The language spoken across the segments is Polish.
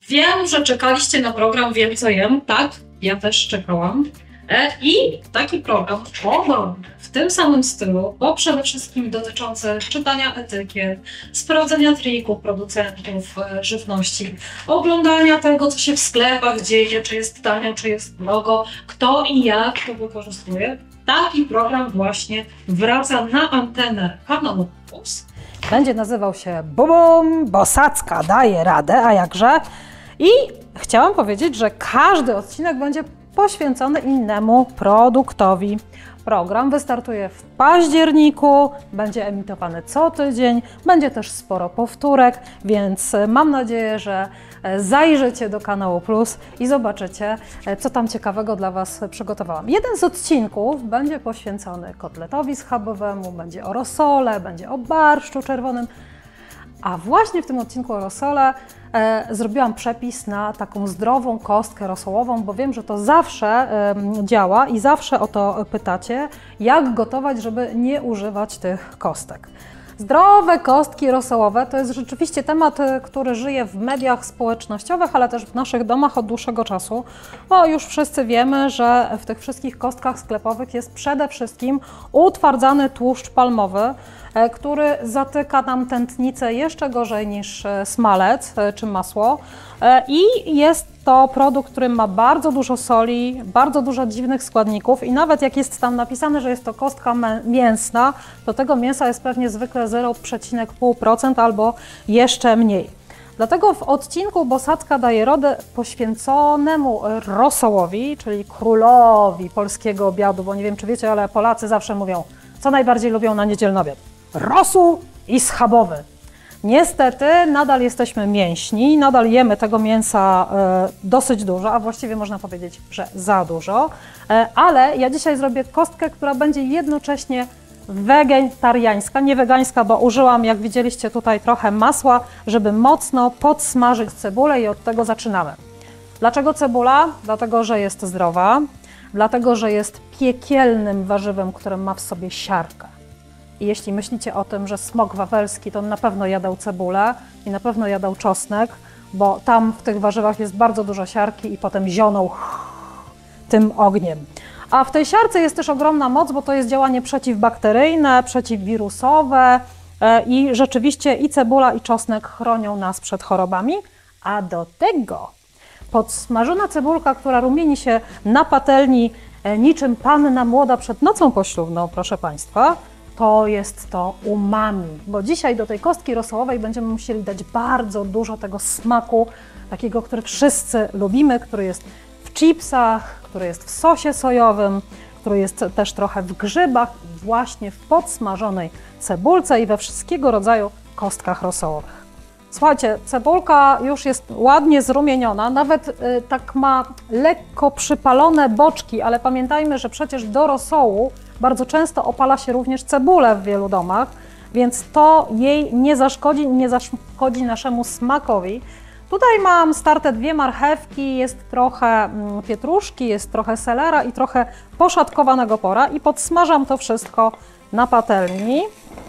Wiem, że czekaliście na program Wiem co jem. Tak, ja też czekałam. I taki program w tym samym stylu, bo przede wszystkim dotyczący czytania etykiet, sprawdzenia trików producentów żywności, oglądania tego, co się w sklepach dzieje, czy jest tanio, czy jest drogo, kto i jak to wykorzystuje. Taki program właśnie wraca na antenę Kanału Plus. Będzie nazywał się Bum, Bosacka daje radę, a jakże? I chciałam powiedzieć, że każdy odcinek będzie poświęcony innemu produktowi. Program wystartuje w październiku, będzie emitowany co tydzień, będzie też sporo powtórek, więc mam nadzieję, że zajrzycie do Kanału Plus i zobaczycie, co tam ciekawego dla Was przygotowałam. Jeden z odcinków będzie poświęcony kotletowi schabowemu, będzie o rosole, będzie o barszczu czerwonym, a właśnie w tym odcinku o rosole zrobiłam przepis na taką zdrową kostkę rosołową, bo wiem, że to zawsze działa i zawsze o to pytacie, jak gotować, żeby nie używać tych kostek. Zdrowe kostki rosołowe to jest rzeczywiście temat, który żyje w mediach społecznościowych, ale też w naszych domach od dłuższego czasu, bo już wszyscy wiemy, że w tych wszystkich kostkach sklepowych jest przede wszystkim utwardzany tłuszcz palmowy, który zatyka nam tętnicę jeszcze gorzej niż smalec czy masło i jest to produkt, który ma bardzo dużo soli, bardzo dużo dziwnych składników i nawet jak jest tam napisane, że jest to kostka mięsna, to tego mięsa jest pewnie zwykle 0,5% albo jeszcze mniej. Dlatego w odcinku Bosacka daje radę poświęconemu rosołowi, czyli królowi polskiego obiadu, bo nie wiem czy wiecie, ale Polacy zawsze mówią, co najbardziej lubią na niedzielny obiad. Rosół i schabowy. Niestety nadal jesteśmy mięśni, nadal jemy tego mięsa dosyć dużo, a właściwie można powiedzieć, że za dużo, ale ja dzisiaj zrobię kostkę, która będzie jednocześnie wegetariańska, nie wegańska, bo użyłam, jak widzieliście tutaj, trochę masła, żeby mocno podsmażyć cebulę i od tego zaczynamy. Dlaczego cebula? Dlatego, że jest zdrowa, dlatego, że jest piekielnym warzywem, które ma w sobie siarkę. I jeśli myślicie o tym, że smok wawelski, to on na pewno jadał cebulę i na pewno jadał czosnek, bo tam w tych warzywach jest bardzo dużo siarki i potem zionął tym ogniem. A w tej siarce jest też ogromna moc, bo to jest działanie przeciwbakteryjne, przeciwwirusowe i rzeczywiście i cebula, i czosnek chronią nas przed chorobami. A do tego podsmażona cebulka, która rumieni się na patelni niczym panna młoda przed nocą poślubną, proszę Państwa, to jest to umami, bo dzisiaj do tej kostki rosołowej będziemy musieli dać bardzo dużo tego smaku, takiego, który wszyscy lubimy, który jest w chipsach, który jest w sosie sojowym, który jest też trochę w grzybach, właśnie w podsmażonej cebulce i we wszystkiego rodzaju kostkach rosołowych. Słuchajcie, cebulka już jest ładnie zrumieniona, nawet tak ma lekko przypalone boczki, ale pamiętajmy, że przecież do rosołu bardzo często opala się również cebulę w wielu domach, więc to jej nie zaszkodzi naszemu smakowi. Tutaj mam starte 2 marchewki, jest trochę pietruszki, jest trochę selera i trochę poszatkowanego pora i podsmażam to wszystko na patelni.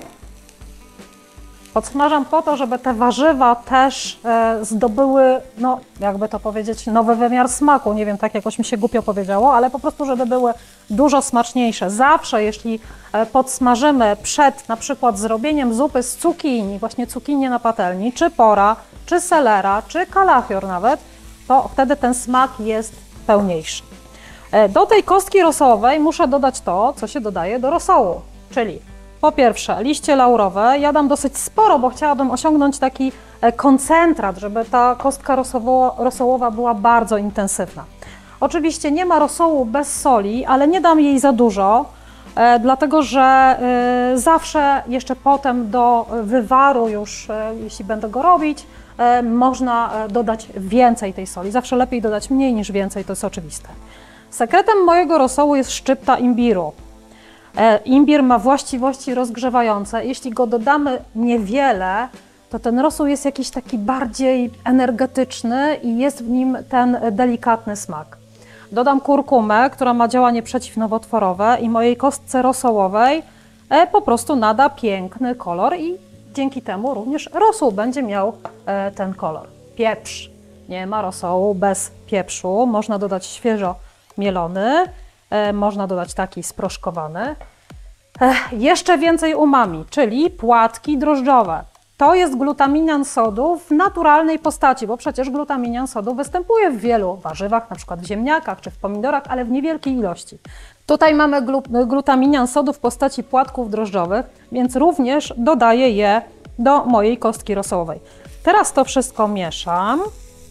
Podsmażam po to, żeby te warzywa też zdobyły, no jakby to powiedzieć, nowy wymiar smaku. Nie wiem, tak jakoś mi się głupio powiedziało, ale po prostu, żeby były dużo smaczniejsze. Zawsze, jeśli podsmażymy przed na przykład zrobieniem zupy z cukinii, właśnie cukinię na patelni, czy pora, czy selera, czy kalafior nawet, to wtedy ten smak jest pełniejszy. Do tej kostki rosołowej muszę dodać to, co się dodaje do rosołu, czyli po pierwsze liście laurowe. Ja dam dosyć sporo, bo chciałabym osiągnąć taki koncentrat, żeby ta kostka rosołowa była bardzo intensywna. Oczywiście nie ma rosołu bez soli, ale nie dam jej za dużo, dlatego że zawsze jeszcze potem do wywaru już, jeśli będę go robić, można dodać więcej tej soli. Zawsze lepiej dodać mniej niż więcej, to jest oczywiste. Sekretem mojego rosołu jest szczypta imbiru. Imbir ma właściwości rozgrzewające. Jeśli go dodamy niewiele, to ten rosół jest jakiś taki bardziej energetyczny i jest w nim ten delikatny smak. Dodam kurkumę, która ma działanie przeciwnowotworowe i mojej kostce rosołowej po prostu nada piękny kolor i dzięki temu również rosół będzie miał ten kolor. Pieprz. nie ma rosołu bez pieprzu. Można dodać świeżo mielony, można dodać taki sproszkowany. Jeszcze więcej umami, czyli płatki drożdżowe. To jest glutaminian sodu w naturalnej postaci, bo przecież glutaminian sodu występuje w wielu warzywach, na przykład w ziemniakach czy w pomidorach, ale w niewielkiej ilości. Tutaj mamy glutaminian sodu w postaci płatków drożdżowych, więc również dodaję je do mojej kostki rosołowej. Teraz to wszystko mieszam.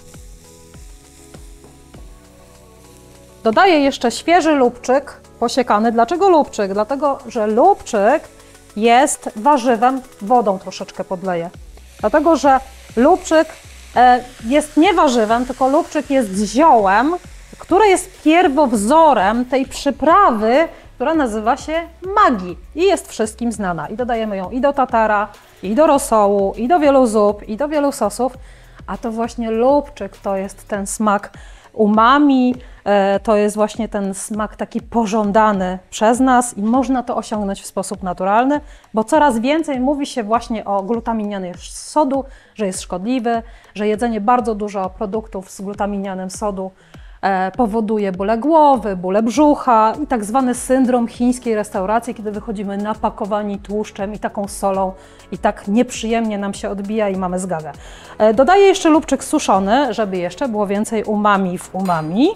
Dodaję jeszcze świeży lubczyk posiekany. Dlaczego lubczyk? Dlatego, że lubczyk jest warzywem, wodą troszeczkę podleję. Dlatego, że lubczyk jest nie warzywem, tylko lubczyk jest ziołem, które jest pierwowzorem tej przyprawy, która nazywa się Maggi i jest wszystkim znana. I dodajemy ją i do tatara, i do rosołu, i do wielu zup, i do wielu sosów. A to właśnie lubczyk to jest ten smak umami, to jest właśnie ten smak taki pożądany przez nas i można to osiągnąć w sposób naturalny, bo coraz więcej mówi się właśnie o glutaminianie sodu, że jest szkodliwy, że jedzenie bardzo dużo produktów z glutaminianem sodu powoduje bóle głowy, bóle brzucha i tak zwany syndrom chińskiej restauracji, kiedy wychodzimy napakowani tłuszczem i taką solą i tak nieprzyjemnie nam się odbija i mamy zgagę. Dodaję jeszcze lubczyk suszony, żeby jeszcze było więcej umami w umami.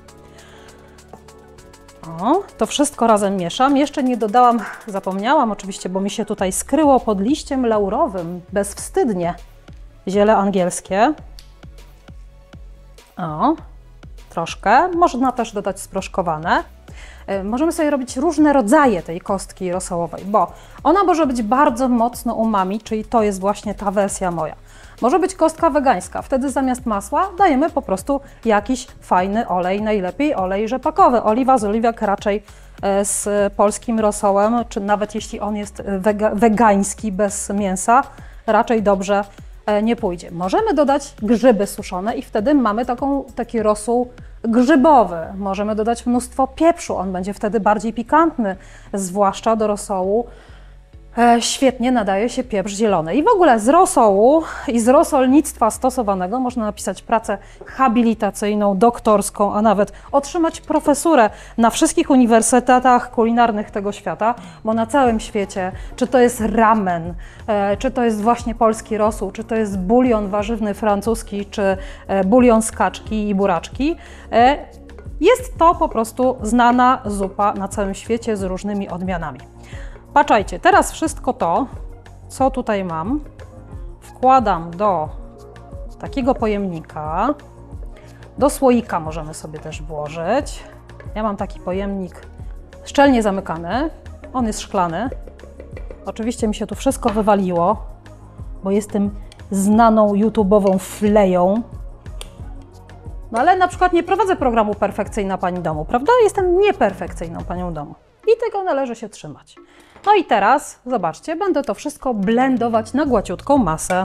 O, to wszystko razem mieszam. Jeszcze nie dodałam, zapomniałam oczywiście, bo mi się tutaj skryło pod liściem laurowym, bezwstydnie, ziele angielskie. O, troszkę. Można też dodać sproszkowane. Możemy sobie robić różne rodzaje tej kostki rosołowej, bo ona może być bardzo mocno umami, czyli to jest właśnie ta wersja moja. Może być kostka wegańska, wtedy zamiast masła dajemy po prostu jakiś fajny olej, najlepiej olej rzepakowy. Oliwa z oliwek raczej z polskim rosołem, czy nawet jeśli on jest wegański, bez mięsa, raczej dobrze nie pójdzie. Możemy dodać grzyby suszone i wtedy mamy taki rosół grzybowy. Możemy dodać mnóstwo pieprzu, on będzie wtedy bardziej pikantny, zwłaszcza do rosołu. Świetnie nadaje się pieprz zielony. I w ogóle z rosołu i z rosolnictwa stosowanego można napisać pracę habilitacyjną, doktorską, a nawet otrzymać profesurę na wszystkich uniwersytetach kulinarnych tego świata, bo na całym świecie, czy to jest ramen, czy to jest właśnie polski rosół, czy to jest bulion warzywny francuski, czy bulion z kaczki i buraczki, jest to po prostu znana zupa na całym świecie z różnymi odmianami. Patrzajcie, teraz wszystko to, co tutaj mam, wkładam do takiego pojemnika. Do słoika możemy sobie też włożyć. Ja mam taki pojemnik szczelnie zamykany, on jest szklany. Oczywiście mi się tu wszystko wywaliło, bo jestem znaną YouTube'ową fleją. No ale na przykład nie prowadzę programu Perfekcyjna Pani Domu, prawda? Jestem nieperfekcyjną Panią Domu i tego należy się trzymać. No i teraz, zobaczcie, będę to wszystko blendować na gładziutką masę.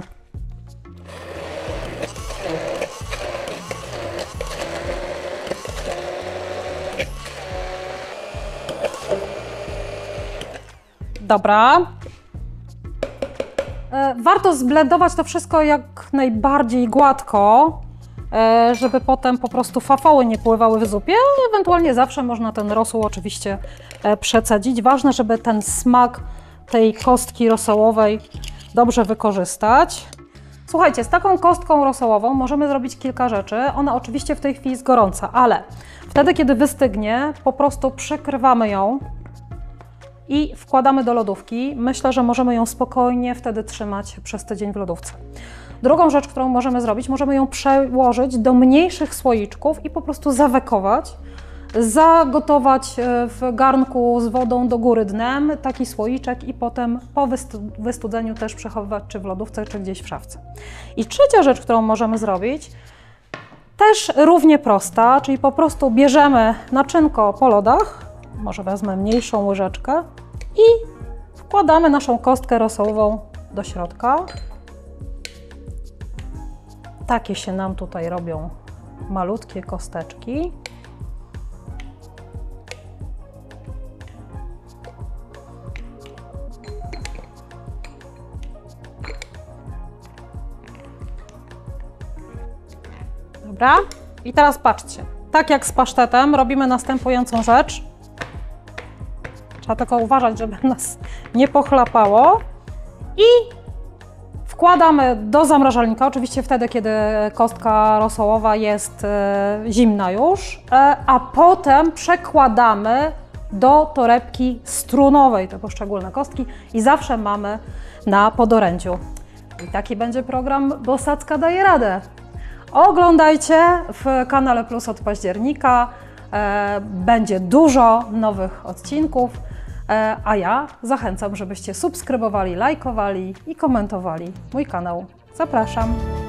Dobra. Warto zblendować to wszystko jak najbardziej gładko, żeby potem po prostu fafoły nie pływały w zupie, ale ewentualnie zawsze można ten rosół oczywiście przecedzić. Ważne, żeby ten smak tej kostki rosołowej dobrze wykorzystać. Słuchajcie, z taką kostką rosołową możemy zrobić kilka rzeczy. Ona oczywiście w tej chwili jest gorąca, ale wtedy, kiedy wystygnie, po prostu przykrywamy ją i wkładamy do lodówki. Myślę, że możemy ją spokojnie wtedy trzymać przez tydzień w lodówce. Drugą rzecz, którą możemy zrobić, możemy ją przełożyć do mniejszych słoiczków i po prostu zawekować, zagotować w garnku z wodą do góry dnem taki słoiczek i potem po wystudzeniu też przechowywać czy w lodówce, czy gdzieś w szafce. I trzecia rzecz, którą możemy zrobić, też równie prosta, czyli po prostu bierzemy naczynko po lodach, może wezmę mniejszą łyżeczkę i wkładamy naszą kostkę rosołową do środka. Takie się nam tutaj robią malutkie kosteczki. Dobra. I teraz patrzcie. Tak jak z pasztetem robimy następującą rzecz. Trzeba tylko uważać, żeby nas nie pochlapało. I wkładamy do zamrażalnika, oczywiście wtedy, kiedy kostka rosołowa jest zimna już, a potem przekładamy do torebki strunowej te poszczególne kostki i zawsze mamy na podorędziu. I taki będzie program Bosacka daje radę. Oglądajcie w kanale Plus od października. Będzie dużo nowych odcinków, a ja zachęcam, żebyście subskrybowali, lajkowali i komentowali mój kanał. Zapraszam!